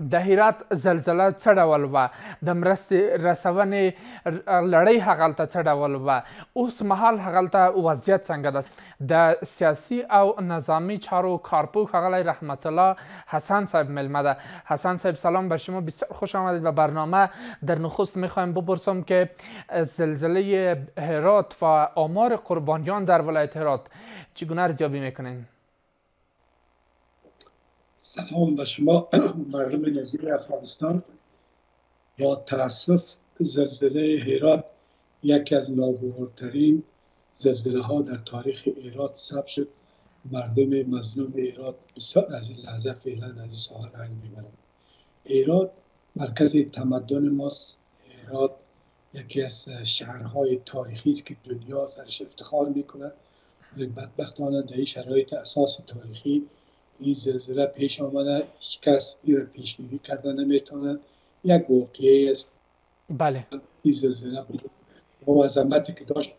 د هرات زلزله څه ډول وه، د مرستې رسونې لړۍ هغلته څه ډول وه، اوس مهال هغلته وضعیت څنګه ده؟ د سیاسي او نظامی چارو کارپوه ښاغلی رحمت الله حسن صاحب ملمه ده. حسن صاحب سلام بر شما، بسیار خوش آمدید به برنامه. در نخست میخوایم بپرسم که زلزله هرات و آمار قربانیان در ولایت هرات چگونه ارزیابی میکنین؟ سلام به شما مردم نظیر افغانستان. با تاسف زلزله هرات یکی از ناگوارترین زلزله ها در تاریخ هرات ثبت شد. مردم مظلوم هرات بسیار از این لحظه فعلا از این ساحه رنج میبرند. هرات مرکز تمدن ماست. هرات یکی از شهرهای تاریخی است که دنیا سرش افتخار میکنه. ولی بدبختانه در این شرایط اساس تاریخی این زلزله پیش آمده. هیچ کس این را پیشگیری کرده نمیتونه. یک واقعه است. بله. این زلزله با عظمتی که داشت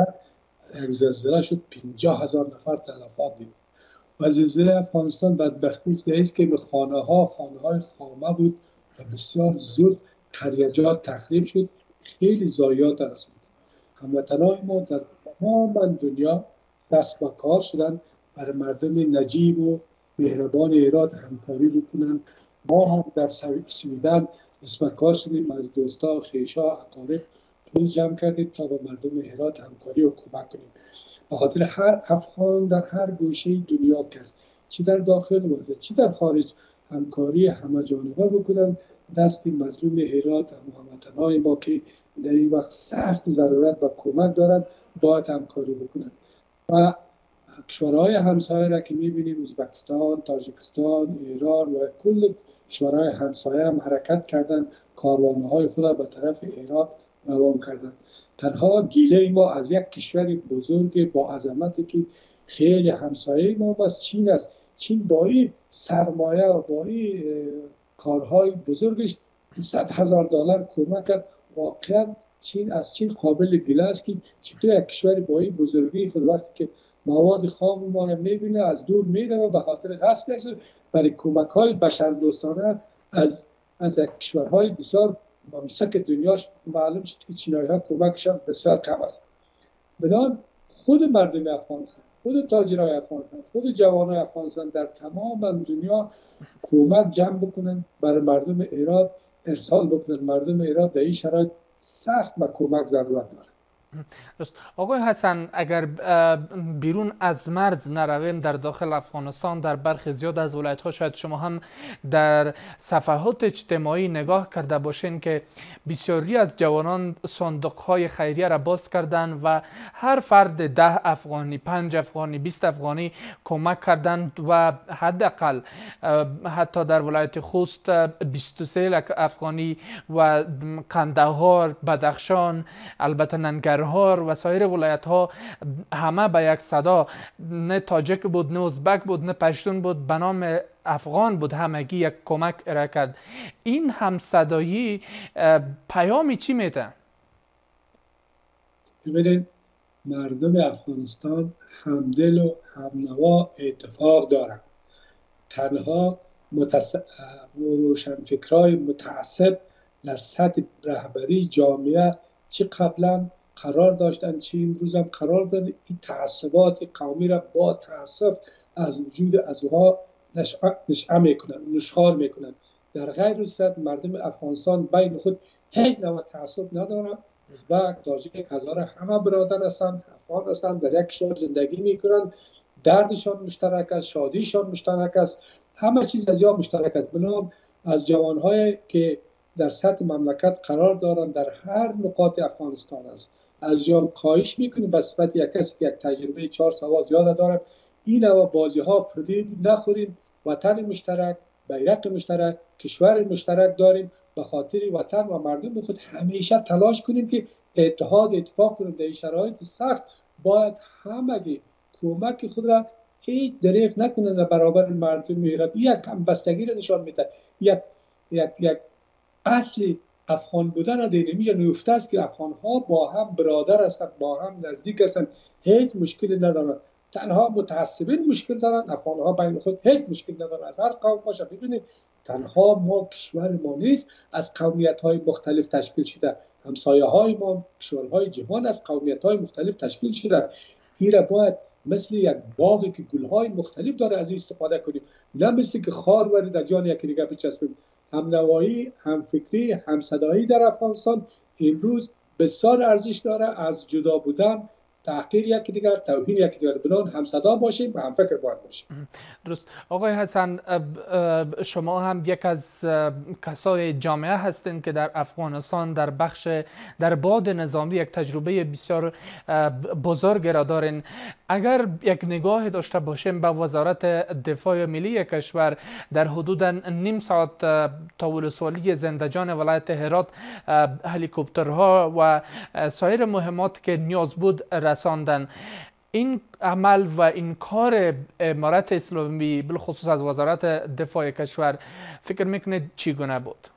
یک زلزله شد 50,000 نفر تلفات دید. و زلزله افغانستان بدبختیش است که به خانه های خامه بود و بسیار زود قریجات تخریب شد. خیلی ضایعات رسید. هموطنان ما در تمام دنیا دست به کار شدن برای مردم نجیب و مهربان هرات همکاری بکنن. ما هم در سویدن دست به کار شدیم، از دوستا و خویشا اقارب پول جمع کردیم تا با مردم هرات همکاری و کمک کنیم. به خاطر هر افغان در هر گوشه دنیا کس چی در داخل و چی در خارج همکاری همه جانبه بکنن. دست مظلوم هرات هموطنان ما که در این وقت سخت ضرورت و کمک دارند باید همکاری بکنن. و کشورهای همسایه را که می‌بینیم، ازبکستان، تاجیکستان، ایران و کل کشورهای همسایه هم حرکت کردن، کاروانهای خود را به طرف هرات روان کردن. تنها گیله ما از یک کشور بزرگ با عظمتی که خیلی همسایه ما بس چین است. چین با این سرمایه و با این کارهای بزرگش $100,000 کمک کرد. واقعا چین قابل گله است که چطور یک کشور با این بزرگی خود وقتی که مواد خام ما را میبینه از دور میره و به خاطر غصب است برای کمک های بشردوستانه از کشورهای بسیار ممسک دنیاش معلوم شد که چینایی ها کمکشان بسیار کم است. بنابراین خود مردم افغانستان، خود تاجرای افغانستان، خود جوانای افغانستان در تمام دنیا کمک جمع بکنن برای مردم هرات ارسال بکنن. مردم هرات در این شرایط سخت به کمک ضرورت داره. آقای حسن، اگر بیرون از مرز نرویم، در داخل افغانستان در برخی زیاد از ولایت‌ها شاید شما هم در صفحات اجتماعی نگاه کرده باشین که بسیاری از جوانان صندوق‌های خیریه را باز کردند و هر فرد 10 افغانی، 5 افغانی، 20 افغانی کمک کردند و حداقل حتی در ولایت خوست 23 لک افغانی و قندهار، بدخشان، البته ننگرهار و سایر ولایت ها همه به یک صدا، نه تاجک بود، نه ازبک بود، نه پشتون بود، به نام افغان بود، همگی یک کمک ارائه کرد. این همصدایی پیامی چی میده؟ ببینید، مردم افغانستان همدل و همنوا اتفاق دارند. تنها روشنفکرای متعصب در سطح رهبری جامعه چی قبلا قرار داشتن، چی امروز هم قرار دادن، این تعصبات قومی را با تعصب از وجود ازها نشخوار میکنن. در غیر صورت مردم افغانستان بین خود هیچ نوع تعصب ندارن. ازبک، تاجیک، هزاره همه برادر هستند، افغان هستند، در یک کشور زندگی میکنن. دردشان مشترک است، شادیشان مشترک است، همه چیز از یا مشترک است. بنابراین از جوانهایی که در سطح مملکت قرار دارند در هر نقاط افغانستان است، از جان خواهش میکنیم به صفت یک کسی که یک تجربه 4 سوال زیاده داره، این نوع بازی ها فریب نخوریم. وطن مشترک، بیرق مشترک، کشور مشترک داریم. به خاطر وطن و مردم خود همیشه تلاش کنیم که اتفاق کنیم. در این شرایط سخت باید همگی کمک خود را هیچ دریغ نکنند در برابر مردم هرات. یک همبستگی را نشان میده. یک اصلی افغان بودن در اینجا نفته است که افغان ها با هم برادر هستند، با هم نزدیک هستند، هیچ مشکلی ندارند. تنها متعصبین مشکل دارن، افغان ها بین خود هیچ مشکل ندارن، از هر قوم باشه. ببینید تنها ما کشور ما نیست، از قومیت های مختلف تشکیل شده، همسایه های ما کشورهای جهان از قومیت های مختلف تشکیل شده. ایره باید مثل یک باغی که گلهای مختلف داره از این استفاده کنیم، نه مثل که خار وری در جان یکی دیگه بچسبیم. هم نوایی، هم فکری، هم صدایی در افغانستان امروز بسیار ارزش داره. از جدا بودن، تحقیر یکی دیگر، توهین یکی دیگر، بنان هم صدا باشیم و هم فکر باید باشیم. درست. آقای حسن، شما هم یک از کسای جامعه هستین که در افغانستان در بخش در بعد نظامی یک تجربه بسیار بزرگ را دارین. اگر یک نگاه داشته باشیم به وزارت دفاع ملی کشور، در حدود نیم ساعت تا ولسوالی زندجان ولایت هرات هلیکوپترها و سایر مهمات که نیاز بود رساندن. این عمل و این کار امارت اسلامی بالخصوص از وزارت دفاع کشور فکر میکنید چگونه بود؟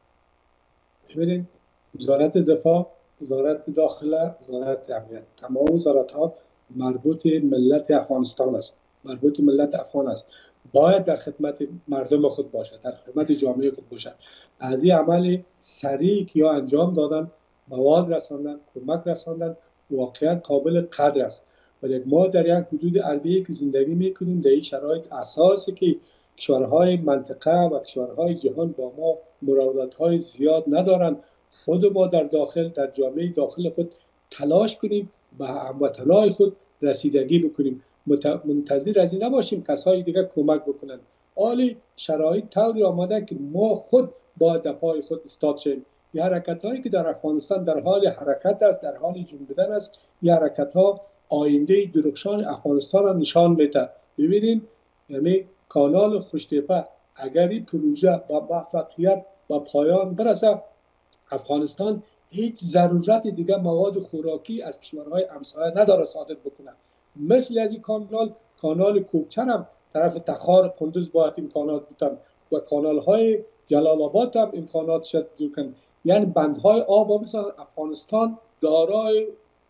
ببینید وزارت دفاع، وزارت داخله، وزارت امنیت، تمام وزارت ها مربوط ملت افغانستان است، مربوط ملت افغان است. باید در خدمت مردم خود باشد، در خدمت جامعه خود باشد. از این عمل سریع که یا انجام دادن، مواد رساندن، کمک رساندن، واقعا قابل قدر است. ولی ما در یک حدود عربی که زندگی میکنیم، در این شرایط اساسی که کشورهای منطقه و کشورهای جهان با ما مراودات‌های زیاد ندارند، خود ما در داخل، در جامعه داخل خود تلاش کنیم به هموطنان خود رسیدگی بکنیم. منتظر از این نباشیم کسای دیگه کمک بکنن. عالی شرایط طوری آماده که ما خود با دفاع خود استاد شیم. این حرکت‌هایی که در افغانستان در حال حرکت است، در حال جنبیدن است، این حرکت‌ها آینده درخشان افغانستان را نشان میده. ببینید یعنی کانال خوشتیپه اگر این پروژه با موفقیت با پایان برسه، افغانستان هیچ ضرورت دیگه مواد خوراکی از کشورهای همسایه نداره صادر بکنه. مثل از این کانال کوکچر هم طرف تخار قندوز باید امکانات بودن و کانال های جلال آباد هم امکانات شد کنن. یعنی بندهای آب بسازن. افغانستان دارای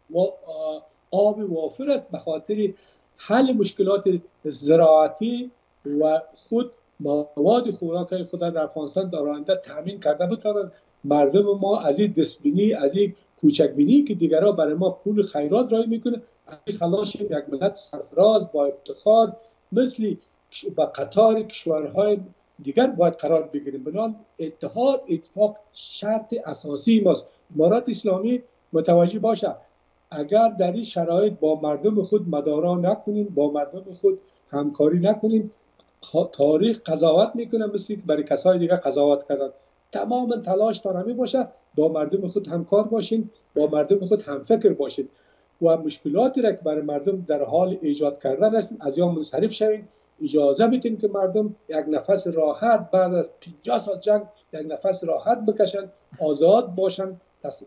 آب وافر است به خاطر حل مشکلات زراعتی و خود مواد خوراکی خود در افغانستان در آینده تامین کرده بتوانند. مردم ما از این دستبینی، از این کوچکبینی که دیگرها برای ما پول خیرات رای میکنه، از این خلاص یک ملت سرفراز با افتخار مثل با قطار کشورهای دیگر باید قرار بگیریم. بنابراین اتحاد، اتفاق شرط اساسی ماست. امارت اسلامی متوجه باشه اگر در این شرایط با مردم خود مدارا نکنیم، با مردم خود همکاری نکنیم، تاریخ قضاوت میکنه مثل که برای کسای دیگه قضاوت کردن. تمام تلاش دارمی باشه با مردم خود همکار باشین، با مردم خود همفکر باشین و مشکلاتی را که برای مردم در حال ایجاد کردن هستین از یا منصرف شوین. اجازه بدین که مردم یک نفس راحت بعد از 50 سال جنگ یک نفس راحت بکشن، آزاد باشن،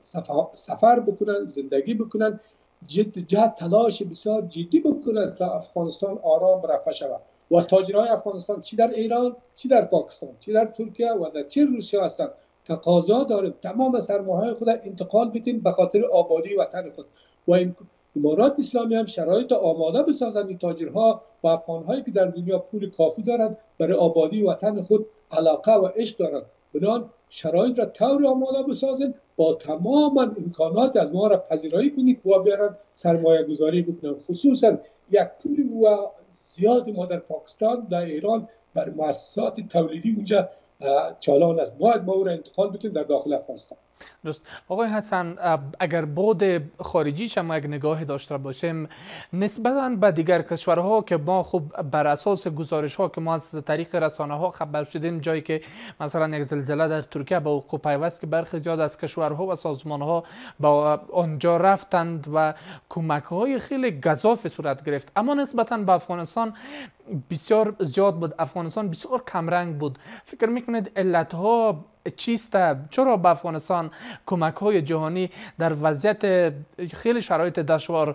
سفر بکنن، زندگی بکنن، جد تلاش بسیار جدی بکنن تا افغانستان آرام رفع شود. و از تاجرهای افغانستان چی در ایران، چی در پاکستان، چی در ترکیه و در چه روسیه هستند تقاضا داریم تمام سرمایه خود انتقال بدیم به خاطر آبادی وطن خود. و امارات اسلامی هم شرایط آماده بسازند این تاجرها و افغانهایی که در دنیا پول کافی دارند برای آبادی وطن خود علاقه و عشق دارند. بنابراین شرایط را طوری آماده بسازند با تمام امکانات از ما را پذیرایی کنید و بیارن سرمایه گذاری بکنن. خصوصا یک پول و زیادی ما در پاکستان، در ایران بر مؤسسات تولیدی اونجا چالان است. باید ما او را انتقال بدیم در داخل افغانستان. درست. آقای حسن، اگر بعد خارجیش هم یک نگاهی داشته باشیم نسبتاً به دیگر کشورها که ما خب بر اساس گزارش ها که ما از طریق رسانه ها خبر شدیم، جایی که مثلا یک زلزله در ترکیه به وقوع پیوست که برخی زیاد از کشورها و سازمان ها با آنجا رفتند و کمک های خیلی گزاف صورت گرفت، اما نسبتاً به افغانستان بسیار زیاد بود. افغانستان بسیار کمرنگ بود. فکر میکنید علت ها چیست؟ چرا به افغانستان کمک های جهانی در وضعیت خیلی شرایط دشوار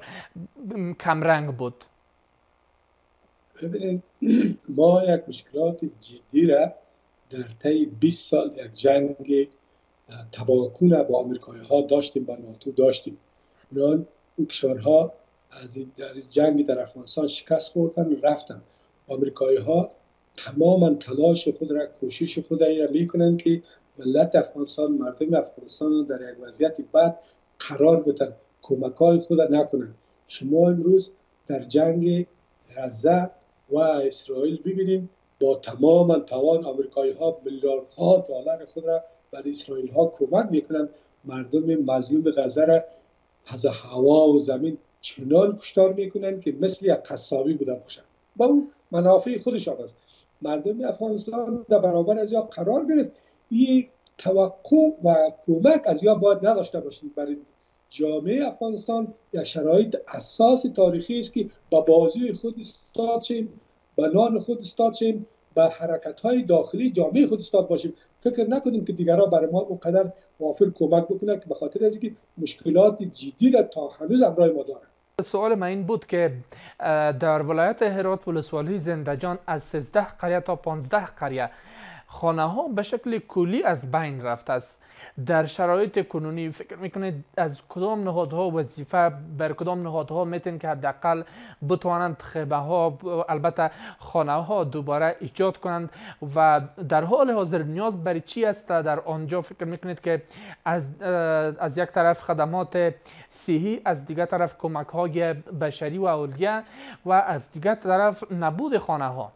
کمرنگ بود؟ ببینید ما یک مشکلات جدی را در طی 20 سال یک جنگ تباهکن با آمریکایی ها داشتیم، با ناتو داشتیم. اون کشورها از در جنگ در افغانستان شکست خوردن رفتن. آمریکایی ها تماما تلاش خود را، کوشش خود را میکنن که ملت افغانستان، مردم افغانستان در یک وضعیت بد قرار بدن، کمک‌های خود را نکنن. شما امروز در جنگ غزه و اسرائیل ببینید با تمام توان آمریکایی ها میلیاردها دلار خود را برای اسرائیل ها کمک میکنند. مردم مظلوم غزه را از هوا و زمین چنان کشتار میکنند که مثل یک قصابی بوده باشند. با اون منافع خودشان است. مردم افغانستان در برابر از یا قرار گرفت. این توقع و کمک از یا باید نداشته باشید. برای جامعه افغانستان یک شرایط اساس تاریخی است که با بازی خود استاد شیم، با نان خود استاد شیم، با حرکت‌های داخلی جامعه خود استاد باشیم. فکر نکنیم که دیگران برای ما اونقدر وافر کمک بکنه، که به خاطر از اینکه مشکلات جدی را تا هنوز همراه ما داره. سوال من این بود که در ولایت هرات ولسوالی زندجان از 13 قریه تا 15 قریه خانه ها به شکل کلی از بین رفته است. در شرایط کنونی فکر میکنید از کدام نهادها وظیفه بر کدام نهادها میتونن که حداقل بتوانند خیبه ها، البته خانه ها دوباره ایجاد کنند و در حال حاضر نیاز برای چی است در آنجا؟ فکر میکنید که از یک طرف خدمات صحی، از دیگر طرف کمک های بشری و اولیه و از دیگر طرف نبود خانه ها؟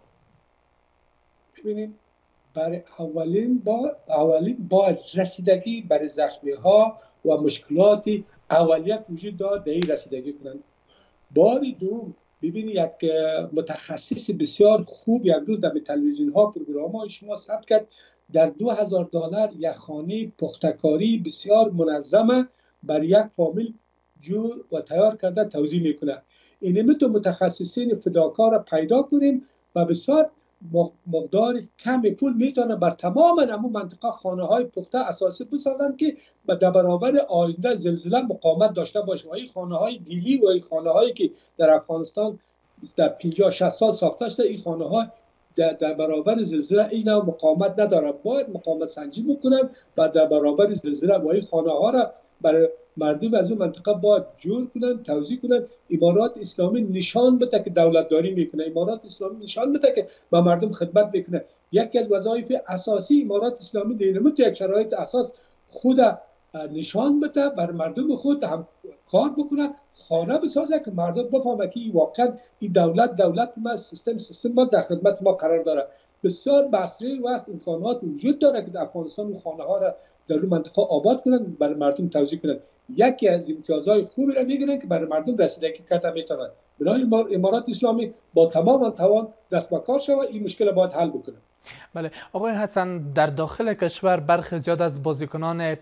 ببینید، برای اولین با رسیدگی برای زخمی ها و مشکلات اولیت وجود دارد، در این رسیدگی کنند. باری دوم ببینید، یک متخصص بسیار خوب یک روز در تلویزیون ها پروگرام های شما ثبت کرد در $2000 یک خانه پختکاری بسیار منظمه برای یک فامیل جور و تیار کرده توزیع میکنه. این متخصصین فداکار پیدا کنیم و بسیار مقدار کم پول میتونه بر تمام نمو منطقه خانه های پخته اساسی بسازند که در برابر آینده زلزله مقاومت داشته باشه. و این خانه های گیلی و این خانه هایی که در افغانستان در 50-60 سال ساخته شده، این خانه ها در برابر زلزله این مقاومت نداره. باید مقاومت سنجی بکنن و در برابر زلزله و این خانه ها را برای مردم از اون منطقه باید جور کنن، توزیع کنن. امارات اسلامی نشان بده که دولتداری میکنه. امارات اسلامی نشان بده که با مردم خدمت میکنه. یکی از وظایف اساسی امارات اسلامی دینمو تو یک شرایط اساس خود نشان بده، بر مردم خود هم کار بکنه، خانه بسازه که مردم بفهمه که واقعا این دولت ما، سیستم ما در خدمت ما قرار داره. بسیار بسری وقت امکانات وجود داره که در افغانستان خانه ها را در اون منطقه آباد کنن، برای مردم توزیع کنن. یکی از امتیازهای خوبی را میگیرن که برای مردم رسیدگی کرده میتونن. بنابراین امارات اسلامی با تمام توان دست به کار شود، این مشکل باید حل بکنه. بله آقای حسن، در داخل کشور برخی زیاد از بازیکنان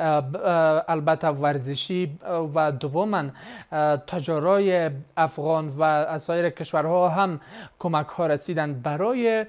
البته ورزشی و دوما تجارای افغان و از سایر کشورها هم کمک ها رسیدند برای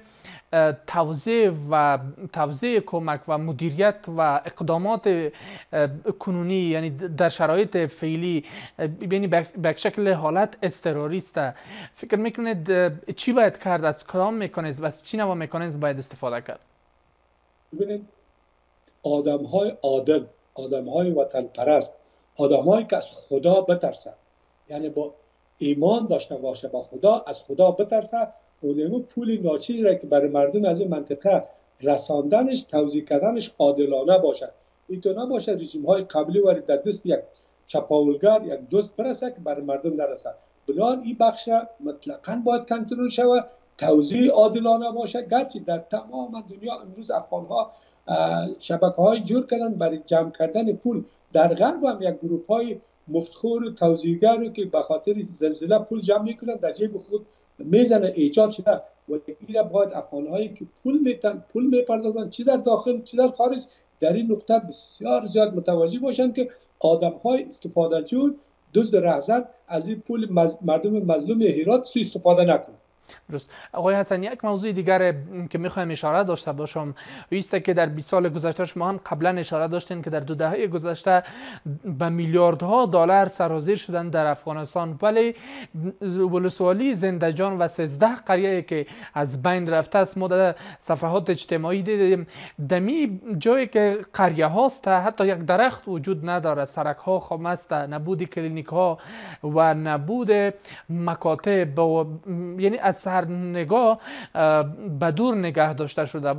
توزیع کمک و مدیریت و اقدامات کنونی، یعنی در شرایط فعلی، یعنی به شکل حالت اضطراری است. فکر میکنید چی باید کرد؟ از کدام مکانیزم، از چی نوع مکانیزم باید استفاده کرد؟ ببینید، آدم‌های عادل، آدم‌های وطن پرست، آدم‌هایی که از خدا بترسن، یعنی با ایمان داشته باشه با خدا، از خدا بترسه، اونمو پول ناچیزی را که برای مردم از این منطقه رساندنش، توزیع کردنش عادلانه باشد. اینطور نباشه رژیم‌های قبلی وارد در دست یک چپاولگر، یک دوست برسه که برای مردم نرسه. بنابراین این بخش مطلقاً باید کنترل شود، توزیع عادلانه باشه. گرچه در تمام دنیا امروز افغان‌ها شبکه‌های جور کردن برای جمع کردن پول. در غرب هم یک گروه‌های مفتخور و توزیعگر که به خاطر زلزله پول جمع میکنن در جیب خود میزنه ایجاد شده. و این باید افغان‌هایی که پول میپردازن، چی در داخل چی در خارج، در این نقطه بسیار زیاد متوجه باشن که آدم‌های استفاده جوی، دزد رهزن از این پول مردم مظلوم هرات سوء استفاده نکنند. درست. آقای حسن، یک موضوع دیگر که میخوایم اشاره داشته باشم است که در 20 سال گذشته شما هم قبلا اشاره داشتین که در 2 دهه گذشته به میلیاردها دلار سرازیر شدن در افغانستان، ولی ولسوالی زندجان و 13 قریه که از بین رفته است ما در صفحات اجتماعی دیدیم. دمی جایی که قریه هاست حتی یک درخت وجود نداره، سرک ها خام است، نبود کلینیک ها و نبود مکاتب یعنی از هر نگاه به دور نگه داشته شده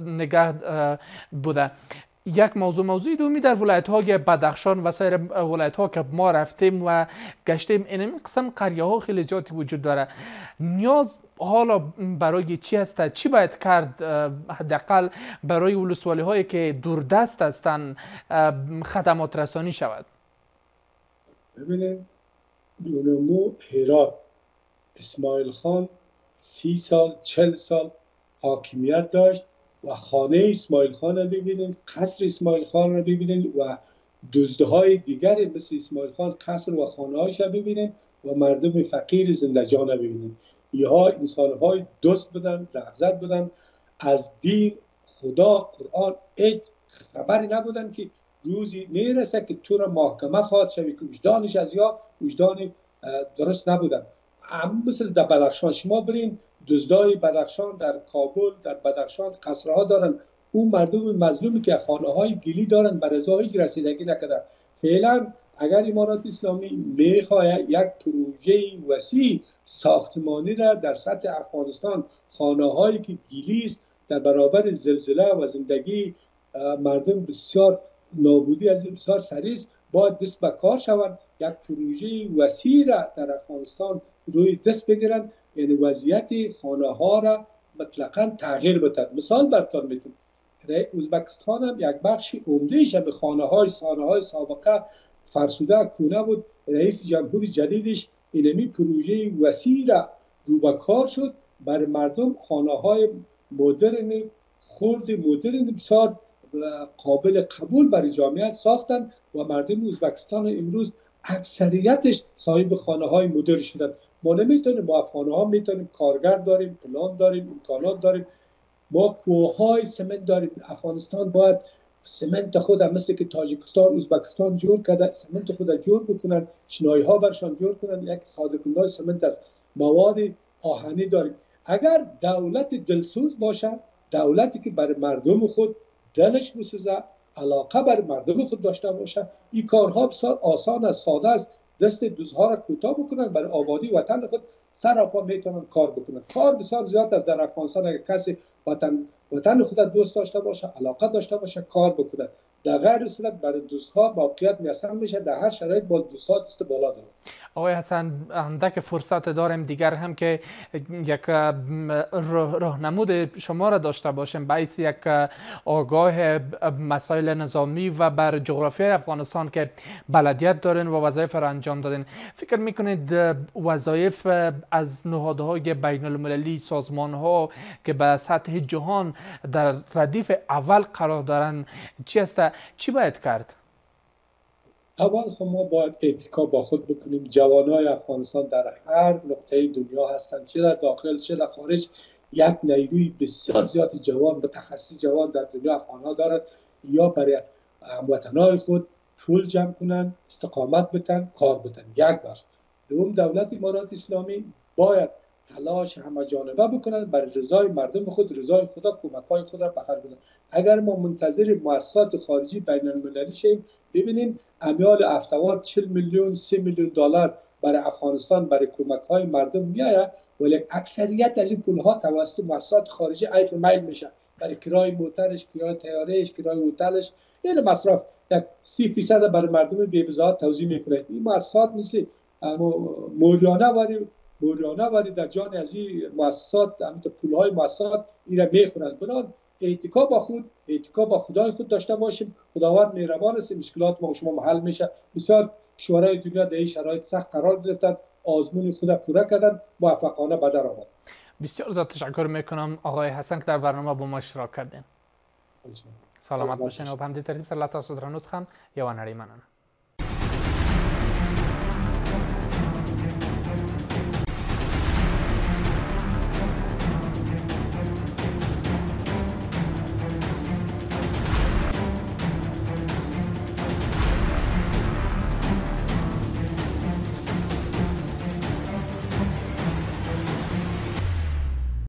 بوده. یک موضوع دومی در ولایت های بدخشان و سایر ولایت ها که ما رفتیم و گشتیم این قسم قریه ها خیلی زیادی وجود داره. نیاز حالا برای چی است؟ چی باید کرد حداقل برای ولسوالی هایی که دوردست هستند خدمات رسانی شود؟ ببینید دونمو هرات اسماعیل خان 30 سال 40 سال حاکمیت داشت و خانه اسماعیل خان را ببینید، قصر اسماعیل خان را ببینید و دزدهای دیگری مثل اسماعیل خان قصر و خانه هایش را ببینید و مردم فقیر زندجان را ببینید. اینها انسانهای دوست بودن، لحظت بودن، از دین خدا قرآن هیچ خبری نبودن که روزی میرسه که تو را محکمه خواهد شوی که وجدانش از یا وجدان درست نبودن. مثل در بدخشان شما برین، دزدای بدخشان در کابل در بدخشان قصرها دارن، اون مردم مظلومی که خانه های گلی دارن بر ازا هیچ رسیدگی نکرده. فعلا اگر امارات اسلامی میخواهد یک پروژه وسیع ساختمانی را در سطح افغانستان، خانه هایی که گلی است در برابر زلزله و زندگی مردم بسیار نابودی از این بسیار سریع است، باید دست به کار شوند، یک پروژه وسیع را در افغانستان روی دست بگیرن، یعنی وضعیت خانه ها را مطلقاً تغییر بدن. مثال براتون میتونم، ازبکستان هم یک بخش عمده‌اش به خانه های سابقه فرسوده کونه بود. رئیس جمهور جدیدش اینمی پروژه وسیع را رو به کار شد، برای مردم خانه های مدرن بسیار قابل قبول برای جامعه ساختن و مردم ازبکستان امروز اکثریتش صاحب خانه های مدرن شدن. ما نمیتونیم با خانه ها میتونیم کارگر داریم، پلان داریم، امکانات داریم، ما کوههای سمنت داریم. افغانستان باید سمنت خود مثل که تاجیکستان ازبکستان جور کرده سمنت خود جور بکنن، چینایی ها برشان جور کنن، یک صادرکننده سمنت از مواد آهنی داریم. اگر دولت دلسوز باشه، دولتی که برای مردم خود دلش بسوزه، علاقه بر مردم خود داشته باشه، این کارها بسیار آسان است، ساده است. دست دزدها را کوتاه بکنن، برای آبادی وطن خود سر و پا میتونن کار بکنن. کار بسیار زیاد است در افغانستان. اگر کسی وطن خود دوست داشته باشه، علاقه داشته باشه، کار بکنه. در غیر صورت برای دوستها موقعیت میسر میشه، در هر شرایط با دوستها دست بالا داره. آقای حسن، اندک فرصت داریم دیگر هم که یک راهنمود شما را داشته باشیم باعث یک آگاه مسائل نظامی و بر جغرافیای افغانستان که بلدیت دارین و وظایف را انجام دادین. فکر میکنید وظایف از نهادهای بین المللی، سازمان ها که به سطح جهان در ردیف اول قرار دارند چی است؟ چی باید کرد؟ اول خب ما باید اتکا با خود بکنیم. جوانای افغانستان در هر نقطه دنیا هستند، چه در داخل چه در خارج. یک نیروی بسیار زیاد جوان، متخصص جوان در دنیا افغانها دارد، یا برای هموطنای خود پول جمع کنند، استقامت بتن، کار بتن. یک بخش. دوم، دولت امارات اسلامی باید تلاش همه جانبه بکنند برای رضای مردم خود، رضای خدا، کمک‌های خود را بخیر بدن. اگر ما منتظر مؤسسات خارجی بین المللی شیم، ببینیم امیال افتوار 40 میلیون 3 میلیون دلار برای افغانستان برای کمک‌های مردم میآید، ولی اکثریت از این پول‌ها توسط مؤسسات خارجی ایف میل میشه برای کرای موترش، کرای طیاره‌اش، کرای هتلش، یعنی مصرف. یک 30% برای مردم بی‌بضاعت توزیع میکنه. این مؤسسات مثل موریانه ولی در جان از این مؤسسات، همین پول‌های مؤسسات اینا میخورند. بنابراین اتکا با خدای خود داشته باشیم. خداوند مهربان است، مشکلات ما و شما حل میشه. بسیار کشورهای دنیا در این شرایط سخت قرار گرفتن، آزمون خود پوره کردن، موفقانه به در آمد. بسیار زیاد تشکر میکنم آقای حسن که در برنامه با ما اشتراک کردین. سلامت باشین و به همین ترتیب سر الله تاسو درنوت خم یو نړۍ مننه.